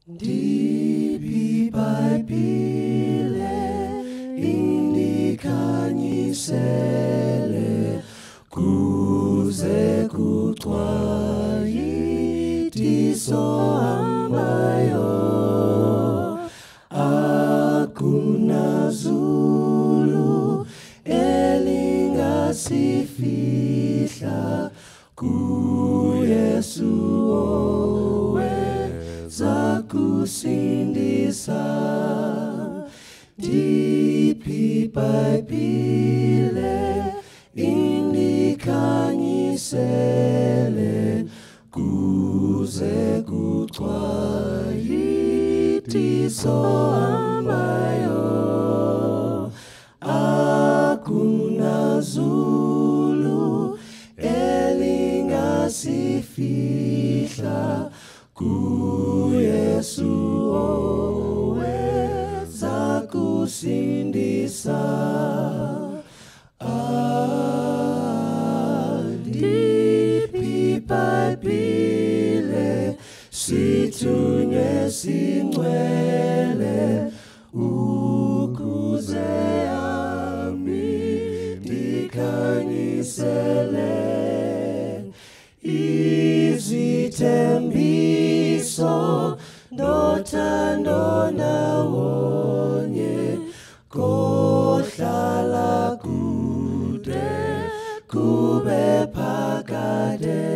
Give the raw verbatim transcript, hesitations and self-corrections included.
Ndiphi iBhayibhile indikhanyisele kuze kuchwayitiso hambayo akunazulu elingasifihla kuYesu oweza kusindisa. Ndiphi iBhayibhile indikhanyisele kuze kuchwayitiso hambayo akunazulu elingasifihla kuYesu oweza kusindisa. Ndiphi iBhayibhile sithunywe singcwele ukuze yami ndikhanyisele izithembiso nothando ndawonye kohlala kude kube phakade.